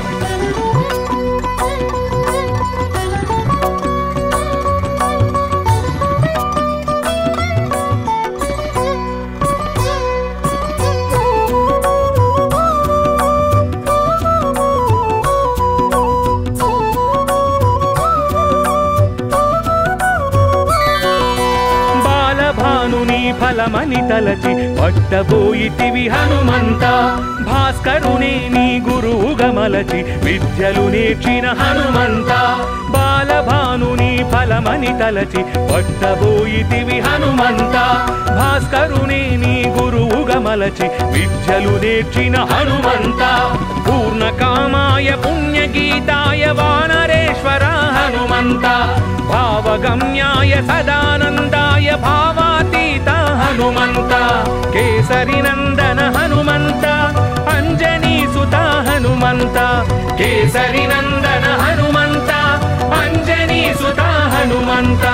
[SPEAKER 1] ఫలమని తలచి పట్టబోయితివి హనుమంత భాస్కరునే నీ గురువుగా మలచి విద్యలు నేర్చిన హనుమంత బాలభానుని ఫలమని తలచి పట్టబోయితివి హనుమంత భాస్కరునే నీ గురువుగా మలచి విద్యలు నేర్చిన హనుమంత పూర్ణకామాయ పుణ్యగీతాయ వానరేశ్వర హనుమంత భావగమ్యాయ సదానందాయ భావాతీత హనుమంత కేసరి నందన హనుమంత అంజనీ సుత హనుమంత కేసరి నందన హనుమంత అంజనీ సుత హనుమంత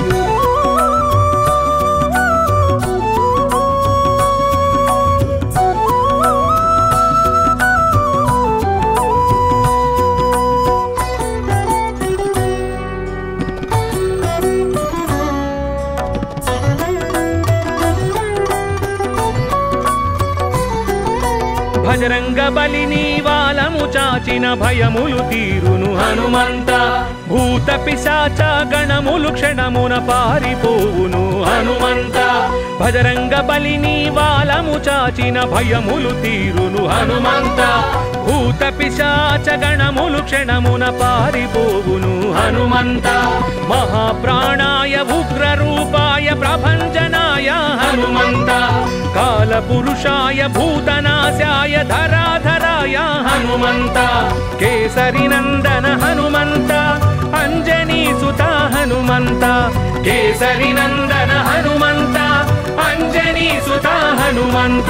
[SPEAKER 1] భజరంగ బలిని వాలము చాచిన భయములు తీరును హనుమంత భూత పిశాచ గణములు క్షణమున పారిపోవును హనుమంత భజరంగ బలిని వాలము చాచిన భయములు తీరును హనుమంత భూత పిశాచ గణములు క్షణమున పారిపోవును హనుమంత మహాప్రాణాయ ఉగ్ర రూపాయ ప్రభంజనాయ హనుమంత కాల పురుషాయ భూతనాశాయ ధరాధరాయ హనుమంత కేసరి నందన హనుమంత అంజనీ సుత హనుమంత కేసరి నందన హనుమంత అంజనీ సుత హనుమంత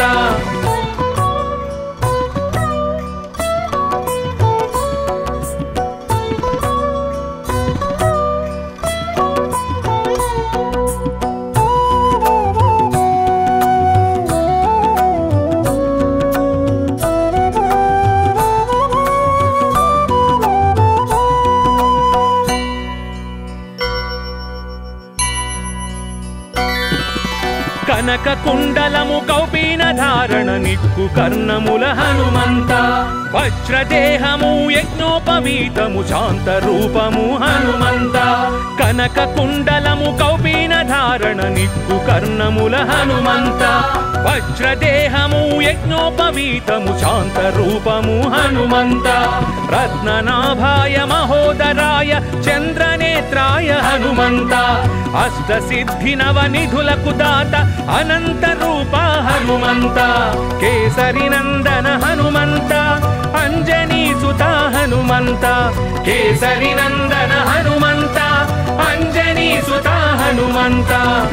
[SPEAKER 1] కనక కుండలము కౌపీన ధారణ నిక్కు కర్ణముల హనుమంత వజ్రదేహము యజ్ఞోపవీతము శాంత రూపము హనుమంత కనక కుండలము కౌపీన ధారణ నిక్కు కర్ణముల హనుమంత వజ్రదేహము యజ్ఞోపవీతము శాంత రూపము హనుమంత రత్ననాభాయ మహోదరాయ చంద్రనేత్రాయ హనుమంత అష్టసిద్ధి నవనిధులకు దాత అనంత రూప హనుమంత కేసరి నందన హనుమంత అంజనీ సుత హనుమంత కేసరి నందన హనుమంత అంజనీ సుత హనుమంత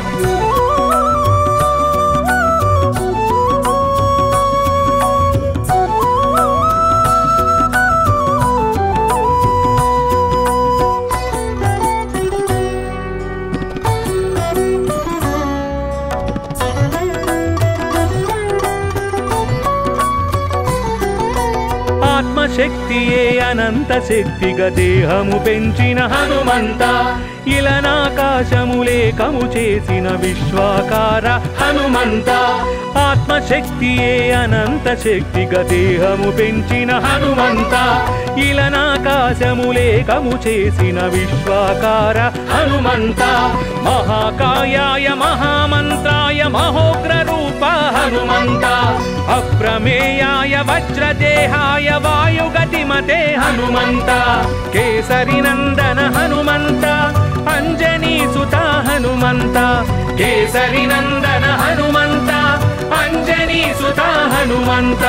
[SPEAKER 1] ఆత్మశక్తియే అనంత శక్తిగా దేహము పెంచిన హనుమంత ఇలనాకాశము లేఖము చేసిన విశ్వాకార హనుమంత ఆత్మశక్తియే అనంత శక్తిగా దేహము పెంచిన హనుమంత ఇలనాకాశము లేఖము చేసిన విశ్వాకార హనుమంత మహాకాయాయ మహామంత్రాయ మహోగ్ర రూప హనుమంత అప్రమేయాయ వజ్రదేహాయ వాయుగతిమతే హనుమంత కేసరి నందన హనుమంత అంజనీ సుత హనుమంత కేసరి నందన హనుమంత అంజనీ సుత హనుమంత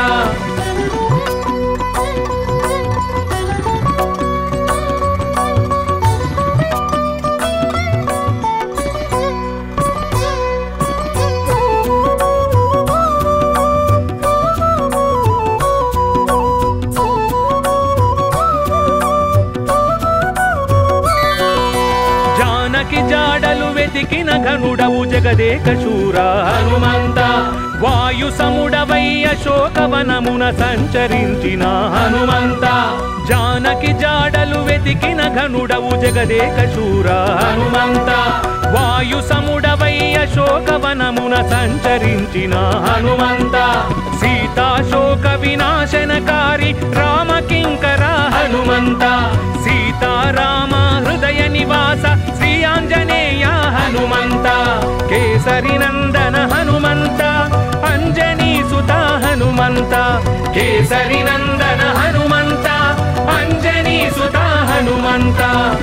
[SPEAKER 1] జాడలు వెతికిన ఘనుడవు జగదేక శూర హనుమంత వాయు సముడవై అశోకవనమున సంచరించిన హనుమంత జానకి జాడలు వెతికిన ఘనుడవు జగదేక శూర హనుమంత వాయు సముడవై అశోకవనమున సంచరించిన హనుమంత సీతాశోక వినాశనకారి రామకింకర హనుమంత సీతారామ హృదయ నివాస శ్రీ ఆంజనేయ హనుమంత కేసరి నందన హనుమంత అంజనీ సుత హనుమంత కేసరి నందన హనుమంత అంజనీ సుత హనుమంత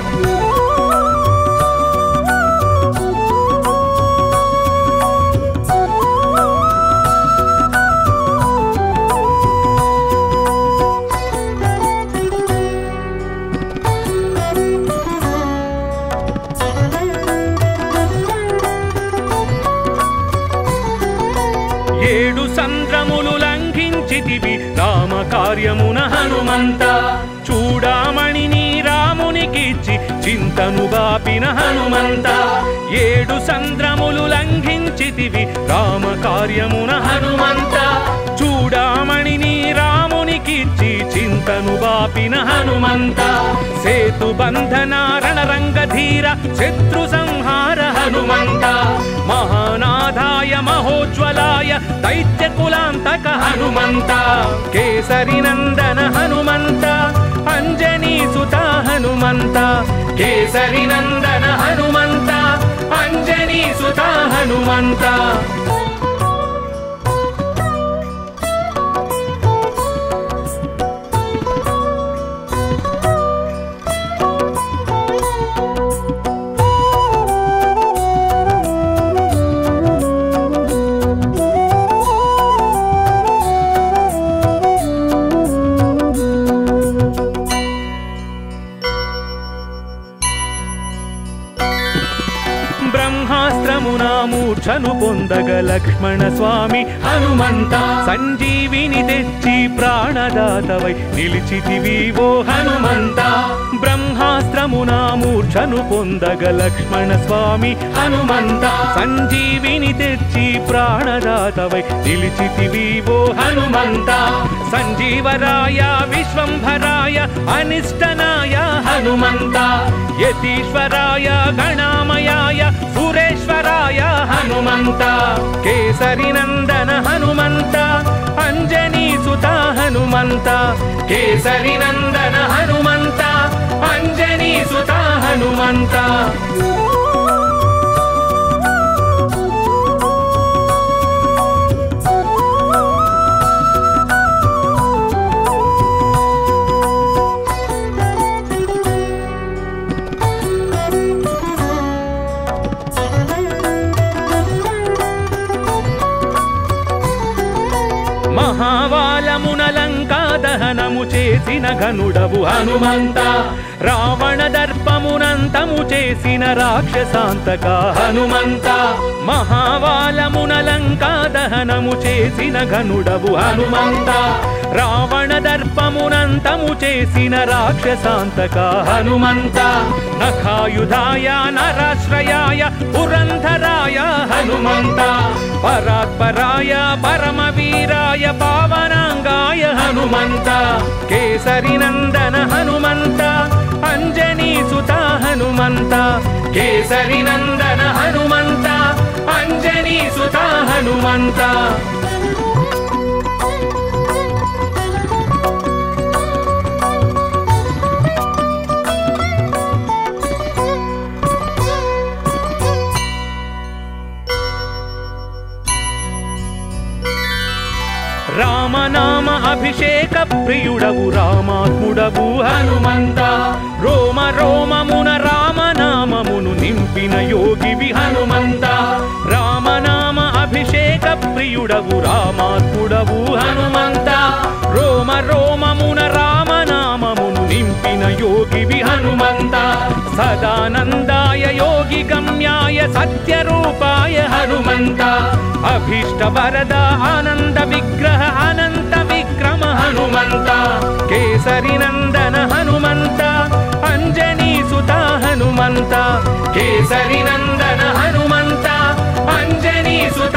[SPEAKER 1] ఏడు సంద్రములు లంఘించితివి రామ కార్యమున హనుమంత చూడామణిని రామునికిచ్చి చింతను బాపిన హనుమంత ఏడు సంద్రములు లంఘించితివి రామ కార్యమున హనుమంత చూడామణిని రామునికిచ్చి చింతను బాపిన హనుమంత సేతు బంధన రణరంగధీర శత్రు సంహార హనుమంత మహానాథాయ మహోజ్వలాయ దైత్య కులాంతక హనుమంత కేసరి నందన హనుమంత అంజనీ సుత హనుమంత కేసరి నందన హనుమంత అంజనీ సుత హనుమంత బ్రహ్మాస్త్రమునా మూర్ఛను పొందగ లక్ష్మణ స్వామి హనుమంత సంజీవిని తెచ్చి ప్రాణదాతవై నిలిచితివి ఓ హనుమంత బ్రహ్మాస్త్రమునా మూర్ఛను పొందగ లక్ష్మణ స్వామి హనుమంత సంజీవిని తెచ్చి ప్రాణదాతవై నిలిచితివి ఓ హనుమంత సంజీవరాయ విశ్వంభరాయ అనిష్టనాయ హనుమంత యతీశ్వరాయ గణామయాయ సురేశ్వరాయ హనుమంత కేసరి నందన హనుమంత అంజనీ సుత హనుమంత కేసరి నందన హనుమంత అంజనీ సుత హనుమంత మహావాలమున లంకా దహనము చేసిన ఘనుడవు హనుమంత రావణ దర్పమునంతము చేసిన రాక్షసాంతక హనుమంత మహావాలమున లంకా దహనము చేసిన ఘనుడవు హనుమంత రావణ దర్పమునంతము చేసిన రాక్షసాంతక హనుమంత నఖాయుధాయ నరాశ్రయాయ పురంధరాయ హనుమంత పరాత్పరాయ పరమవీరాయ పావనాంగాయ హనుమంత కేసరి నందన హనుమంత అంజనీ సుత హనుమంత కేసరి నందన హనుమంత అంజనీ సుత హనుమంత రామనామ అభిషేక ప్రియుడవు రామాత్ముడవు హనుమంత రోమ రోమమున రామనామమును నింపిన యోగివి హనుమంత రామనామ అభిషేక ప్రియుడవు రామాత్ముడవు హనుమంత రోమ రోమమున రామనామమును నింపిన యోగివి హనుమంత సదానందాయ యోగి గమ్యాయ సత్యరూపాయ హనుమంత అభీష్ట వరద ఆనంద విగ్రహ అనంత విక్రమ హనుమంత కేసరి నందన హనుమంత అంజనీ సుత హనుమంత కేసరి నందన హనుమంత అంజనీ సుత